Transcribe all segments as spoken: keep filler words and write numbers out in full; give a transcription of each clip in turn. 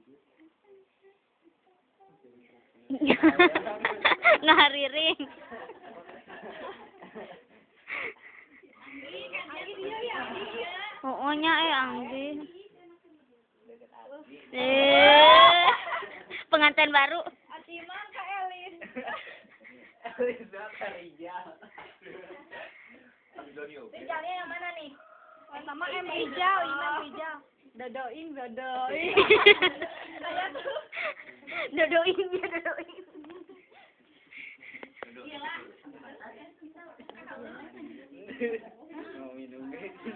Ngariring. Oo nya eh Anggi. Eh. Pengantin baru. Atiman Kak Elis. Elis Zakaria. Rijalnya yang mana nih? Sama M Rijal, Iman Rijal. Dodoing, dodoing. Saya tuh. Dodoin ya dodoin. Gila. Mau minum gitu.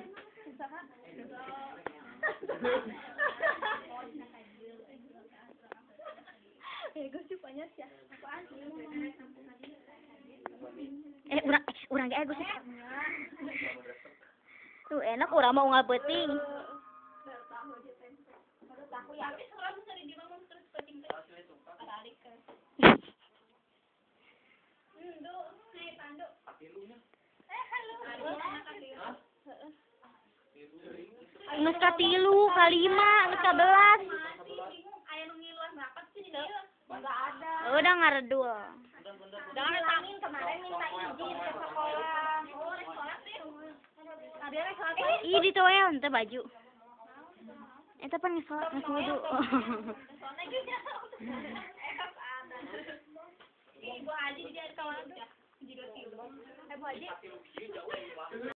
Eh, gue sih banyak ya. Apaan sih? Eh, urang eh, urang ge gus. Tuh enak urang mau ngabeting. Aku ya, tapi selalu sering di ngomong terus penting terus. Tarik ke. Hmm, do, naik tanduk. Eh, halo. Geus ka tilu, kalima, geus ka belas. Aya nu ngiluas berapa sih di dieu? Enggak ada. Udah ngaredul. Jangan tangin kemarin minta izin ke sekolah. Oh, rek sholat deh. Ada rek sholat. Ih di toel teh baju. Eta pan geus sholat geus wudu. Soalnya gitu. Eh, ada. Ibu Haji dia kawan tuh. Jadi Eh, Bu Haji.